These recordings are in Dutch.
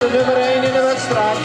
de nummer 1 in de wedstrijd.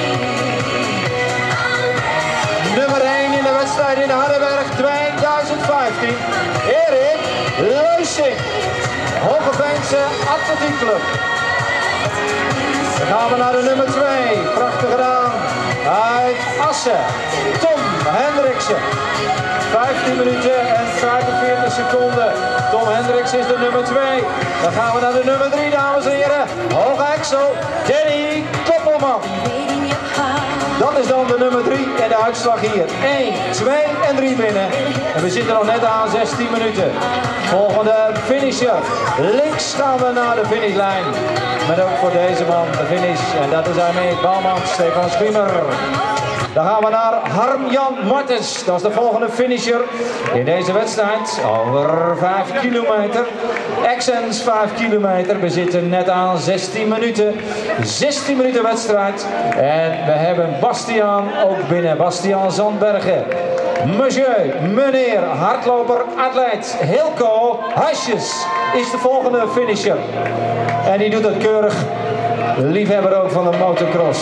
Nummer 1 in de wedstrijd in Hardenberg 2015. Erik Leusink. Hogeveense Atletiekclub. Dan gaan we naar de nummer 2. Prachtig gedaan. Uit Assen. Tom Hendriksen. 15 minuten en 45 seconden. Tom Hendriksen is de nummer 2. Dan gaan we naar de nummer 3, dames en heren. Hoge Exel, Danny Koppelman. Dat is dan de nummer 3 en de uitslag hier. 1, 2 en 3 binnen. En we zitten nog net aan 16 minuten. Volgende finisher. Links gaan we naar de finishlijn. Met ook voor deze man de finish. En dat is hij Bouwman, Stefan Schiemer. Dan gaan we naar Harm-Jan Martens. Dat is de volgende finisher in deze wedstrijd. Over 5 kilometer. Accents 5 kilometer. We zitten net aan 16 minuten. 16 minuten wedstrijd. En we hebben Bastiaan ook binnen. Bastiaan Zandbergen. Monsieur, meneer, hardloper, atleet, Hilco Huisjes is de volgende finisher. En die doet het keurig. Liefhebber ook van de motocross.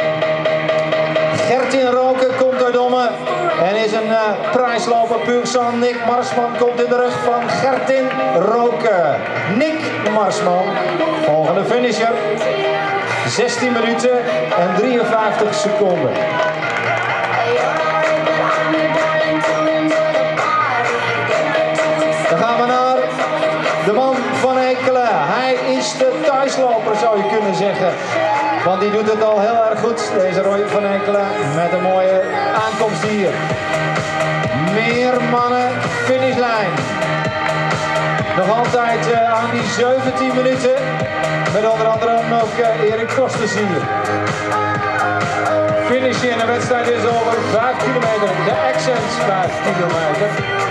Gertin Roken komt uit Domme en is een prijsloper puur sang. Nick Marsman komt in de rug van Gertin Roken. Nick Marsman, volgende finisher. 16 minuten en 53 seconden. Dan gaan we naar de man van Ekelen. Hij is de thuisloper, zou je kunnen zeggen. Want die doet het al heel erg goed, deze Roy van Ekelen, met een mooie aankomst hier. Meer mannen, finishlijn. Nog altijd aan die 17 minuten, met onder andere ook Erik Kosters hier. Finish in de wedstrijd is over 5 kilometer, de Accents 5 kilometer.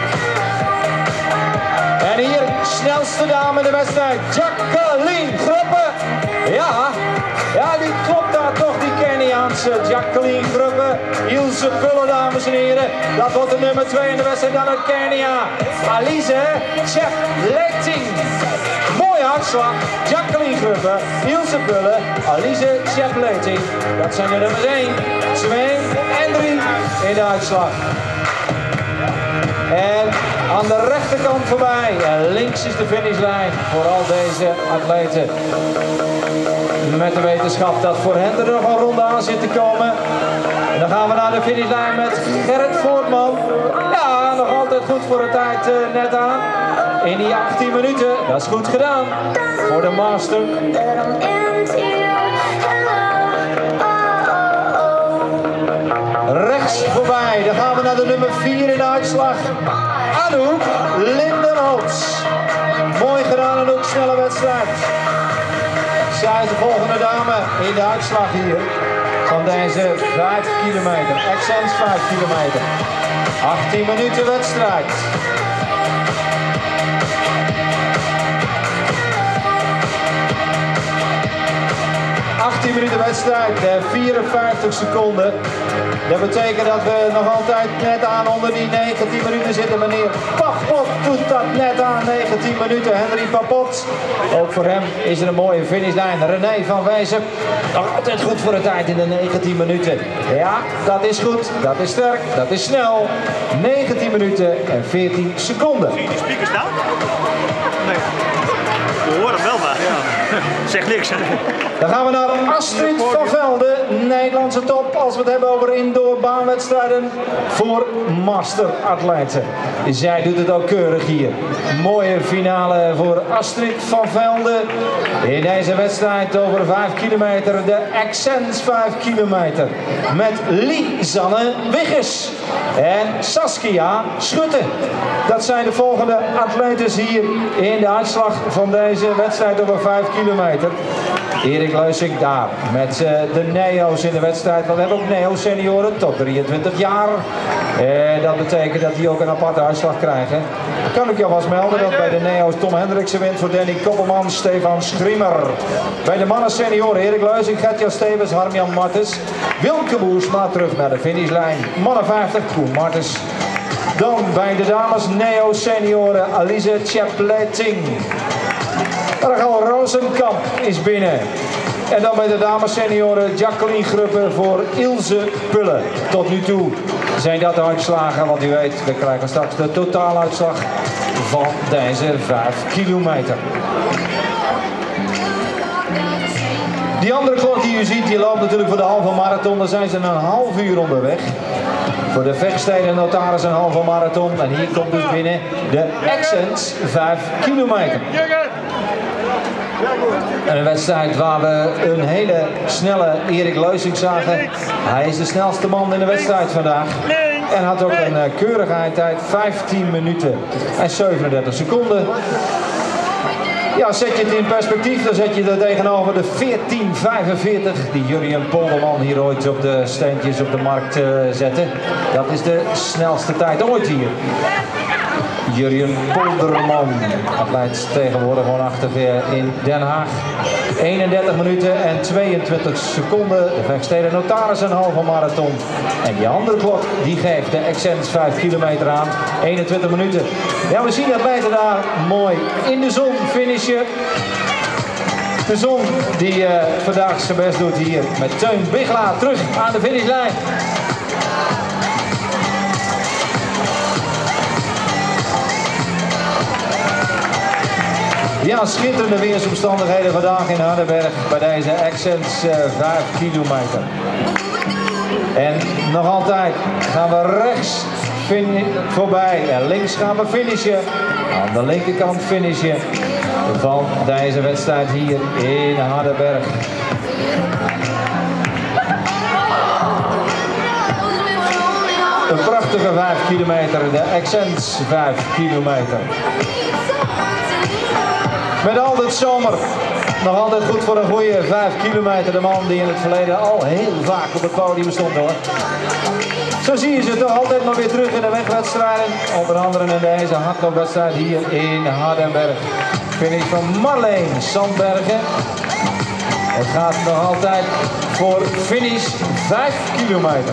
En hier, snelste dame in de wedstrijd, Jacqueline Gruppen. Ja, die klopt daar toch, die Keniaanse Jacqueline Gruppen. Ilse Pulle, dames en heren. Dat wordt de nummer 2 in de wedstrijd dan uit Kenia. Alize Chepleting. Mooie uitslag. Jacqueline Gruppen, Ilse Pulle, Alize Chepleting. Dat zijn de nummers 1, 2 en 3 in de uitslag. En aan de rechterkant voorbij, en links is de finishlijn voor al deze atleten. Met de wetenschap dat voor hen er nog een ronde aan zit te komen. En dan gaan we naar de finishlijn met Gerrit Voortman. Ja, nog altijd goed voor de tijd net aan. In die 18 minuten, dat is goed gedaan voor de master. Rechts voorbij, dan gaan we naar de nummer 4 in de uitslag. Anouk Lindenholtz. Mooi gedaan, Anouk, snelle wedstrijd. Zij is de volgende dame in de uitslag hier van deze 5 kilometer. Accents 5 kilometer. 18 minuten wedstrijd. 18 minuten wedstrijd, 54 seconden. Dat betekent dat we nog altijd net aan onder die 19 minuten zitten. Meneer Papot doet dat net aan 19 minuten. Henry Papot. Ook voor hem is er een mooie finishlijn. René van Wijzen. Nog altijd goed voor de tijd in de 19 minuten. Ja, dat is goed. Dat is sterk. Dat is snel. 19 minuten en 14 seconden. Zie je die speakers staan? Nee. We horen hem wel maar. Ja. Zeg niks. Dan gaan we naar Astrid van Velde, Nederlandse top, als we het hebben over indoor baanwedstrijden voor masteratleten. Zij doet het ook keurig hier. Mooie finale voor Astrid van Velde in deze wedstrijd over 5 kilometer, de Accents 5 kilometer. Met Lisanne Wiggers en Saskia Schutte. Dat zijn de volgende atletes hier in de uitslag van deze wedstrijd over 5 kilometer. Erik Leusink daar met de neo's in de wedstrijd. Want we hebben ook neo-senioren tot 23 jaar. Dat betekent dat die ook een aparte uitslag krijgen. Kan ik jou vast melden dat bij de neo's Tom Hendriksen wint voor Danny Koppelman, Stefan Schiemer. Bij de mannen senioren Erik Leusink, Gertjan Stevens, Harm-Jan Martens, Wilke Boersma terug naar de finishlijn. Mannen 50, Koen Martens. Dan bij de dames neo-senioren Alize Chepleting. Rachel Rozenkamp is binnen. En dan bij de dames senioren Jacqueline Gruppen voor Ilse Pulle. Tot nu toe zijn dat de uitslagen, want u weet, we krijgen straks de totaaluitslag van deze 5 kilometer. Die andere klok die u ziet, die loopt natuurlijk voor de halve marathon. Dan zijn ze een half uur onderweg. Voor de vechtsteden notaris een halve marathon. En hier komt dus binnen de Accents 5 kilometer. Een wedstrijd waar we een hele snelle Erik Leusink zagen. Hij is de snelste man in de wedstrijd vandaag. En had ook een keurige eindtijd, 15 minuten en 37 seconden. Ja, zet je het in perspectief, dan zet je er tegenover de 14:45 die Jurjen Polderman hier ooit op de standjes op de markt zette. Dat is de snelste tijd ooit hier. Jurjen Polderman, atleet tegenwoordig woonachtig in Den Haag. 31 minuten en 22 seconden. De vechtsteden notaris een halve marathon. En die andere klok die geeft de Accents 5 kilometer aan. 21 minuten. Ja, we zien atleten daar mooi in de zon finishen. De zon die vandaag zijn best doet hier met Teun Bigla terug aan de finishlijn. Ja, schitterende weersomstandigheden vandaag in Hardenberg bij deze Accents 5 kilometer. En nog altijd gaan we rechts voorbij en links gaan we finishen. Aan de linkerkant finishen van deze wedstrijd hier in Hardenberg. Een prachtige 5 kilometer, de Accents 5 kilometer. Met Aldert Zomer, nog altijd goed voor een goede 5 kilometer. De man die in het verleden al heel vaak op het podium stond hoor. Zo zie je ze toch altijd maar weer terug in de wegwedstrijden. Onder andere in deze hardloopwedstrijd hier in Hardenberg. Finish van Marleen Sandbergen. Het gaat nog altijd voor finish 5 kilometer.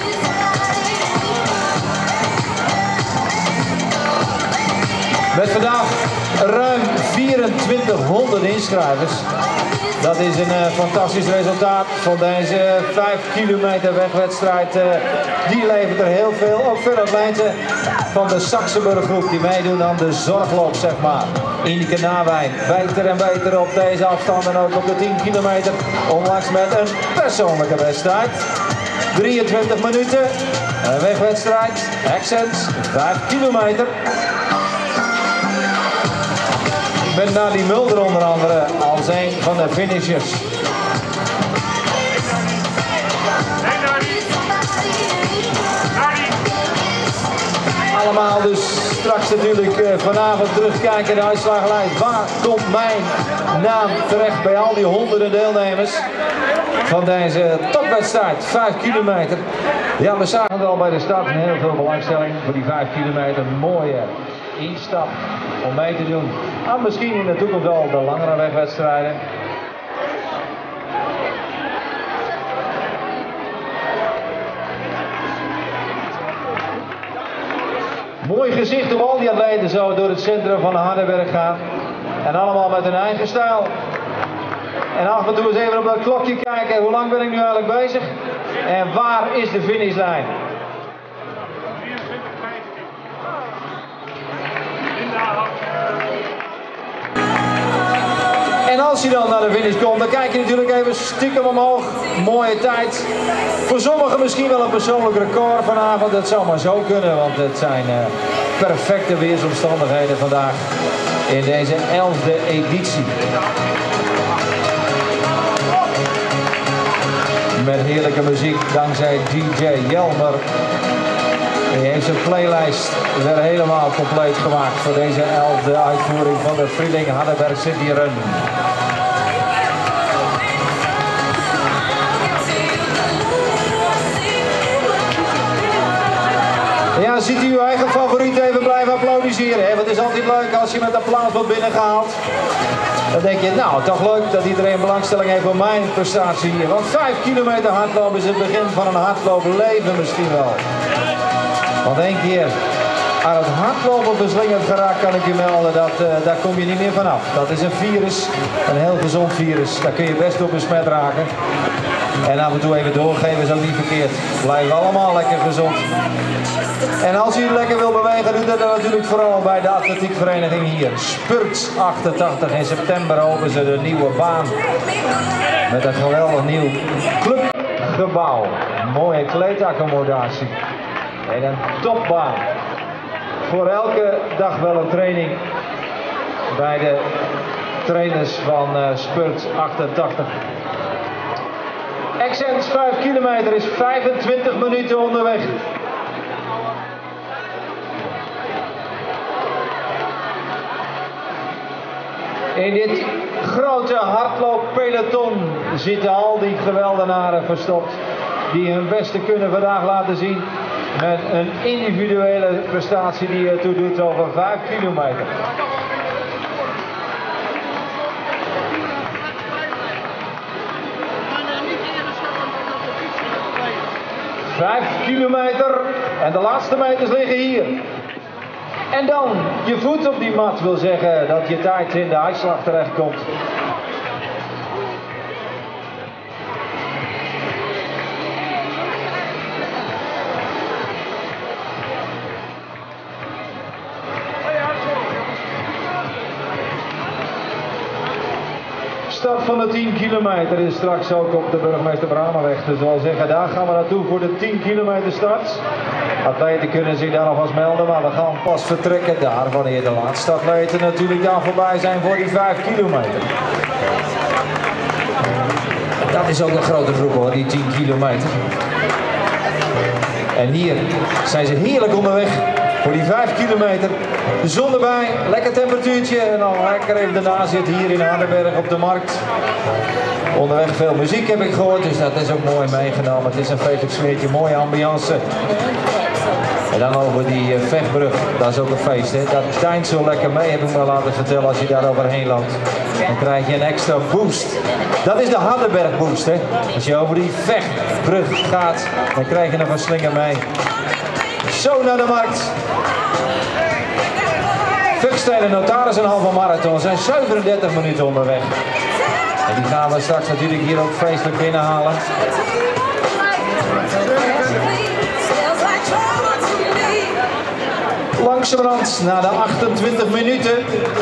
Met vandaag ruim 2400 inschrijvers. Dat is een fantastisch resultaat van deze 5 kilometer wegwedstrijd. Die levert er heel veel. Ook veel atleten van de Saxenburg groep die meedoen aan de zorgloop, zeg maar. Ineke Nawijn, beter en beter op deze afstand en ook op de 10 kilometer. Onlangs met een persoonlijke wedstrijd. 23 minuten. Een wegwedstrijd. Accents 5 kilometer. Met Nadie Mulder onder andere als een van de finishers. Allemaal dus straks natuurlijk vanavond terugkijken de uitslagenlijst. Waar komt mijn naam terecht bij al die honderden deelnemers van deze topwedstrijd, 5 kilometer. Ja, we zagen het al bij de start, heel veel belangstelling voor die 5 kilometer. Mooie instap om mee te doen aan misschien in de toekomst wel de langere wegwedstrijden. Mooi gezicht hoe al die atleten zo door het centrum van Hardenberg gaan. En allemaal met hun eigen stijl. En af en toe eens even op dat klokje kijken. Hoe lang ben ik nu eigenlijk bezig? En waar is de finishlijn? En als je dan naar de finish komt, dan kijk je natuurlijk even stiekem omhoog. Mooie tijd. Voor sommigen misschien wel een persoonlijk record vanavond. Dat zou maar zo kunnen, want het zijn perfecte weersomstandigheden vandaag in deze 11e editie. Met heerlijke muziek dankzij DJ Jelmer. Die heeft zijn playlist weer helemaal compleet gemaakt voor deze 11e uitvoering van de Frieling Hardenberg City Run. Ja, ziet u uw eigen favoriet even blijven applaudisseren. Hè? Want het is altijd leuk als je met applaus wordt binnengehaald. Dan denk je, nou, toch leuk dat iedereen belangstelling heeft voor mijn prestatie hier. Want 5 kilometer hardlopen is het begin van een hardloopleven misschien wel. Want één keer aan het hardlopen verslingerd geraakt, kan ik u melden, daar kom je niet meer vanaf. Dat is een virus, een heel gezond virus. Daar kun je best op besmet raken. En af en toe even doorgeven is ook niet verkeerd. Blijven allemaal lekker gezond. En als u lekker wil bewegen, doet dat natuurlijk vooral bij de atletiekvereniging hier. Spurt 88 in september openen ze de nieuwe baan. Met een geweldig nieuw clubgebouw. Mooie kleedaccommodatie. En een topbaan. Voor elke dag wel een training bij de trainers van Spurt 88. Accents 5 kilometer is 25 minuten onderweg. In dit grote hardlooppeloton zitten al die geweldenaren verstopt die hun beste kunnen vandaag laten zien met een individuele prestatie die ertoe doet over 5 kilometer. 5 kilometer en de laatste meters liggen hier. En dan je voet op die mat wil zeggen dat je tijd in de uitslag terechtkomt. Start van de 10 kilometer is straks ook op de Burgemeester Bramanweg. Dus wel zeggen, daar gaan we naartoe voor de 10 kilometer start. Atleten kunnen zich daar nog eens melden, maar we gaan pas vertrekken daar wanneer de laatste atleten natuurlijk daar voorbij zijn voor die 5 kilometer. Dat is ook een grote groep hoor, die 10 kilometer. En hier zijn ze heerlijk onderweg voor die 5 kilometer. De zon erbij, lekker temperatuurtje en dan lekker even daarna zitten hier in Hardenberg op de markt. Onderweg veel muziek heb ik gehoord, dus dat is ook mooi meegenomen. Het is een feestelijk sfeertje, mooie ambiance. En dan over die vechtbrug, dat is ook een feest. Hè? Dat deint zo lekker mee, heb ik me laten vertellen, als je daar overheen loopt. Dan krijg je een extra boost. Dat is de Hardenberg boost. Hè? Als je over die vechtbrug gaat, dan krijg je nog een slinger mee. Zo naar de markt. Vughsteden Notaris een halve marathon zijn 37 minuten onderweg. En die gaan we straks natuurlijk hier ook feestelijk binnenhalen. Langzamerhand na de 28 minuten.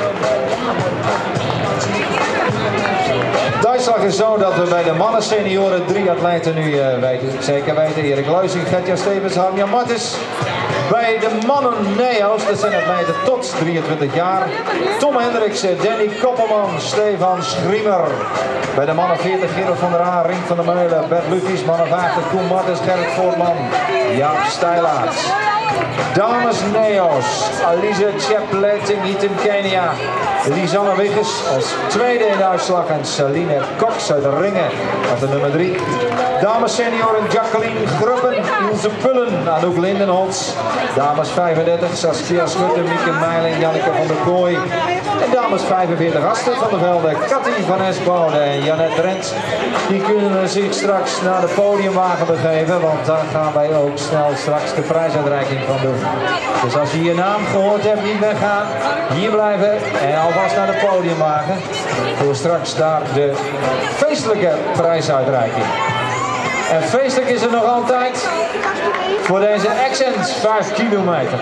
De uitslag is zo dat we bij de mannen senioren 3 atleten nu zeker weten. Erik Leusing, Gertjan Stevens, Harmjan Martens. Bij de mannen neo's, dat zijn atleten tot 23 jaar. Tom Hendriksen, Danny Koppelman, Stefan Schriemer. Bij de mannen 40, Gerard van der Haan, Rink van der Meulen, Bert Luties, mannen 50, Koen Martens, Gerrit Voortman, Jaap Stijlaerts. Dames neo's, Alize Chaplet in Eton, Kenia. Lisanne Wiggers als tweede in de uitslag en Celine Cox uit Ringen als de nummer 3. Dames senioren Jacqueline Gruppen, Ilse Pullen, Anouk Lindenholz. Dames 35, Saskia Schutte, Mieke Meiling, Janneke van der Kooi. En dames 45, Astrid van der Velde, Cathy van Esbode en Janet Drent. Die kunnen zich straks naar de podiumwagen begeven, want daar gaan wij ook snel straks de prijsuitreiking van doen. Dus als je je naam gehoord hebt, niet weggaan, hier blijven en alvast naar de podiumwagen voor straks daar de feestelijke prijsuitreiking. En feestelijk is er nog altijd voor deze Accents 5 kilometer.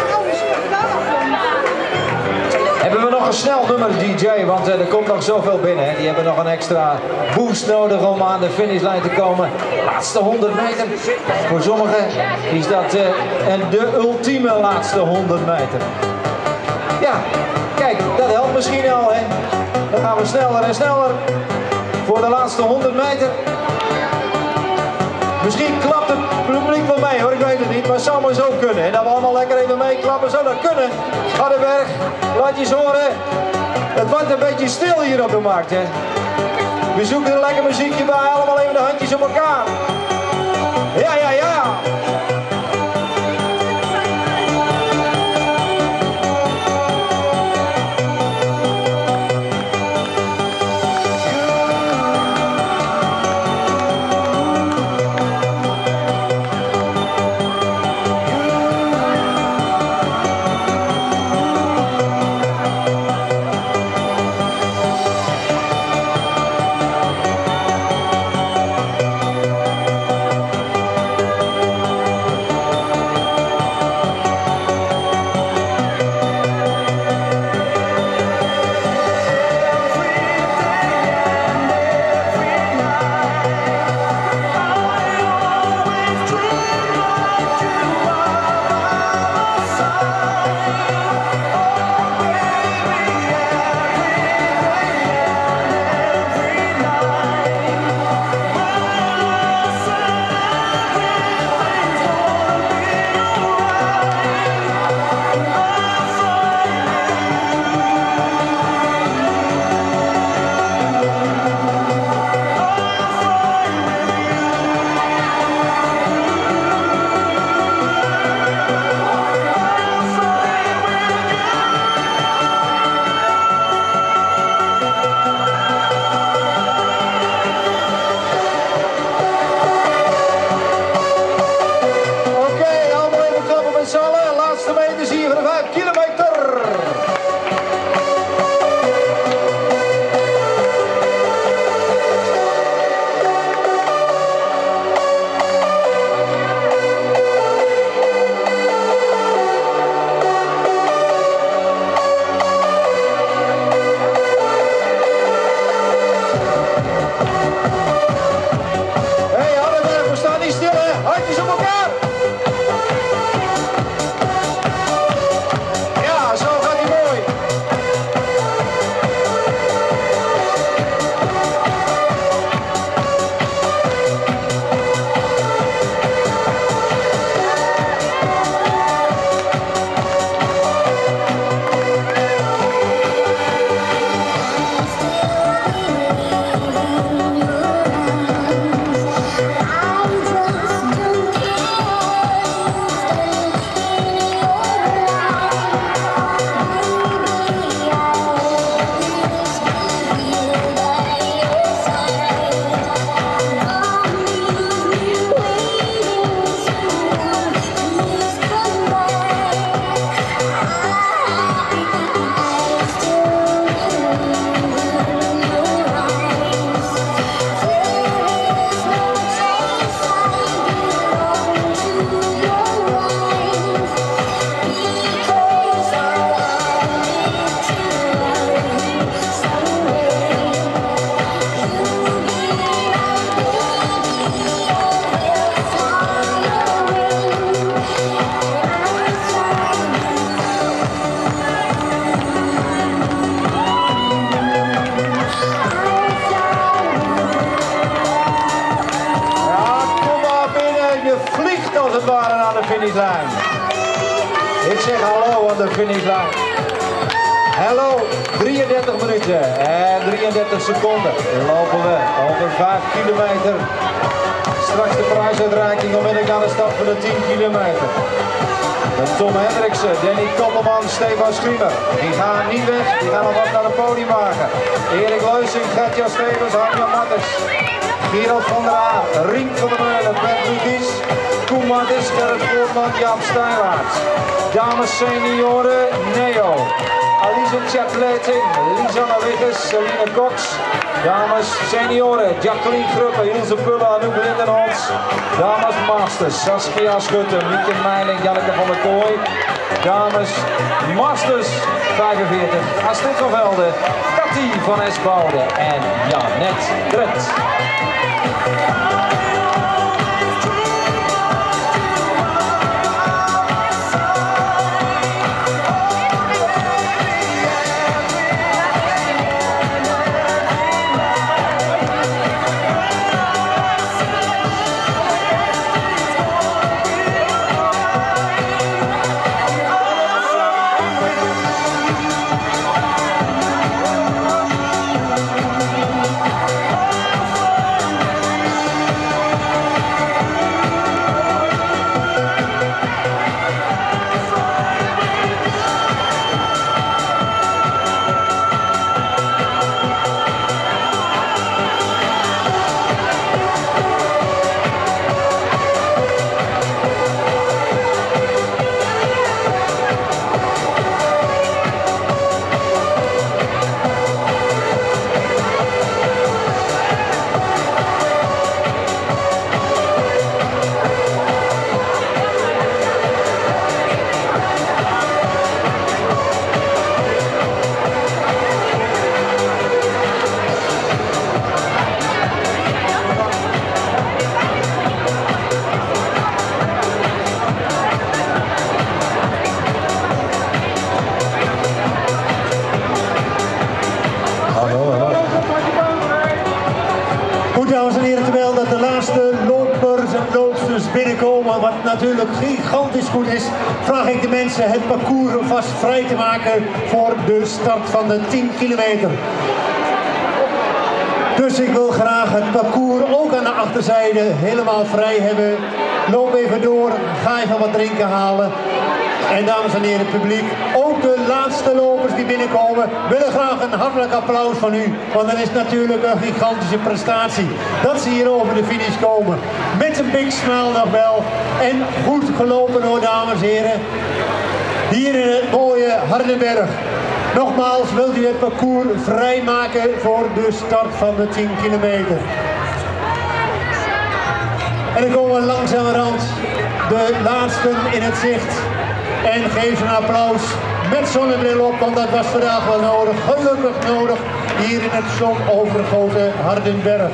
Hebben we nog een snel nummer DJ, want er komt nog zoveel binnen. Hè. Die hebben nog een extra boost nodig om aan de finishlijn te komen. Laatste 100 meter. Voor sommigen is dat de ultieme laatste 100 meter. Ja, kijk, dat helpt misschien al. Hè. Dan gaan we sneller en sneller voor de laatste 100 meter. Misschien klapt het publiek wel mee hoor, ik weet het niet, maar het zou maar zo kunnen. En dat we allemaal lekker even meeklappen, zou dat kunnen. Hardenberg, laat je eens horen. Het wordt een beetje stil hier op de markt hè. We zoeken een lekker muziekje bij, allemaal even de handjes op elkaar. Ja, ja, ja. het ware aan de finishlijn. Ik zeg hallo aan de finishlijn. Hallo, 33 minuten en 33 seconden. Lopen we over 5 kilometer. Straks de prijsuitreiking onmiddellijk aan de start van de 10 kilometer. Tom Hendriksen, Danny Koppelman, Stefan Schriemer. Die gaan niet weg, die gaan alvast naar het podium wagen. Erik Leusing, Gertja Stevens, Hartjan Mattes. Gerald van der Aa, Rien van der Meulen, Bert Ludies, Koen Martens, Gerrit Voortman, Jaap Stijnwaarts. Dames senioren, Neo. Alice Chapleting, Lisanne Wiggers, Celine Cox. Dames senioren, Jacqueline Gruppe, Ilse Pulle, Anouk Lindenholz. Dames masters, Saskia Schutte, Mieke Meiling, Janneke van der Kooi. Dames masters 45, Astrid van Velde, Cathy van Esboude en Janet Dret. Binnenkomen, wat natuurlijk gigantisch goed is, vraag ik de mensen het parcours vast vrij te maken voor de start van de 10 kilometer. Dus ik wil graag het parcours ook aan de achterzijde helemaal vrij hebben. Loop even door, ga even wat drinken halen. En dames en heren publiek, ook de laatste lopers die binnenkomen willen graag een hartelijk applaus van u. Want dat is natuurlijk een gigantische prestatie. Dat ze hier over de finish komen. Met een big smile nog wel. En goed gelopen hoor dames en heren. Hier in het mooie Hardenberg. Nogmaals wilt u het parcours vrijmaken voor de start van de 10 kilometer. En dan komen we langzamerhand de laatsten in het zicht. En geef ze een applaus met zonnebril op, want dat was vandaag wel nodig. Gelukkig nodig hier in het zonovergoten Hardenberg.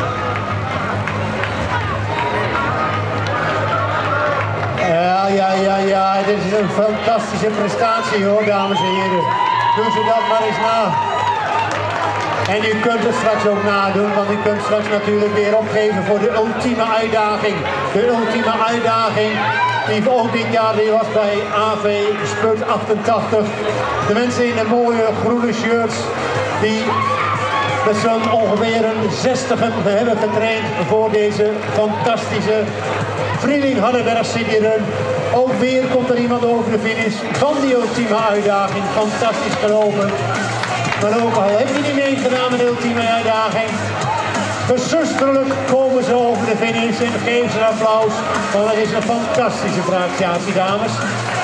Ja, dit is een fantastische prestatie hoor, dames en heren. Doen ze dat maar eens na. En u kunt het straks ook nadoen, want u kunt straks natuurlijk weer opgeven voor de ultieme uitdaging. De ultieme uitdaging die ook dit jaar die was bij AV Sput 88. De mensen in de mooie groene shirts, die met zo'n ongeveer een 60 hebben getraind voor deze fantastische Vrieling Hardenberg City Run. Ook weer komt er iemand over de finish van die ultieme uitdaging. Fantastisch gelopen. Maar ook al heb je niet meegedaan met de ultieme uitdaging, gezusterlijk komen ze over de finish en geef ze een applaus. Want dat is een fantastische prestatie, dames.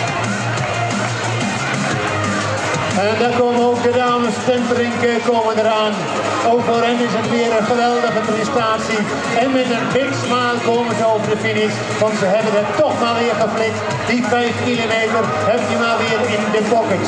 En daar komen ook de dames Temperink komen eraan. Ook voor hen is het weer een geweldige prestatie. En met een big smile komen ze over de finish. Want ze hebben het toch maar weer geflikt. Die 5 kilometer heb je maar weer in de pocket.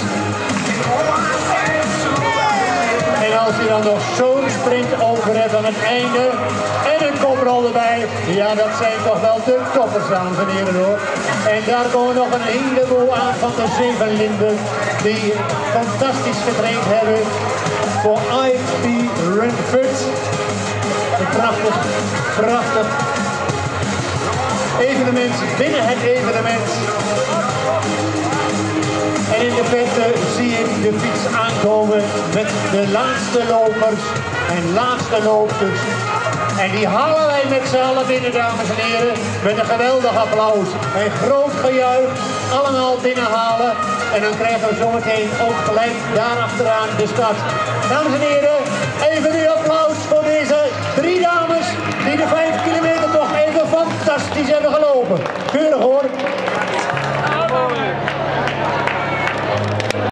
En als je dan nog zo'n sprint over hebt aan het einde en een koprol erbij, ja dat zijn toch wel de toppers, dames en heren hoor. En daar komen nog een heleboel aan van de 7 linden die fantastisch getraind hebben voor IP Run Fit. Een prachtig evenement. evenement binnen het evenement. En in de verte zie ik de fiets aankomen met de langste lopers en laatste loopsters. En die halen wij met z'n allen binnen, dames en heren, met een geweldig applaus. Een groot gejuich, allemaal binnenhalen. En dan krijgen we zometeen ook gelijk daarachteraan de start. Dames en heren, even uw applaus.